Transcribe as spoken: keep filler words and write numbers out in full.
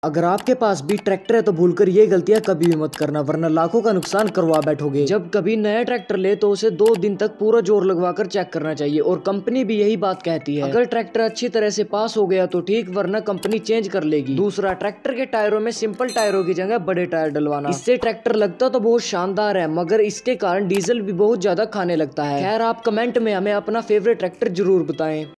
अगर आपके पास भी ट्रैक्टर है तो भूलकर ये गलतियां कभी भी मत करना, वरना लाखों का नुकसान करवा बैठोगे। जब कभी नया ट्रैक्टर ले तो उसे दो दिन तक पूरा जोर लगवाकर चेक करना चाहिए, और कंपनी भी यही बात कहती है। अगर ट्रैक्टर अच्छी तरह से पास हो गया तो ठीक, वरना कंपनी चेंज कर लेगी। दूसरा, ट्रैक्टर के टायरों में सिंपल टायरों की जगह बड़े टायर डलवाना। इससे ट्रैक्टर लगता तो बहुत शानदार है, मगर इसके कारण डीजल भी बहुत ज्यादा खाने लगता है। खैर, आप कमेंट में हमें अपना फेवरेट ट्रैक्टर जरूर बताएं।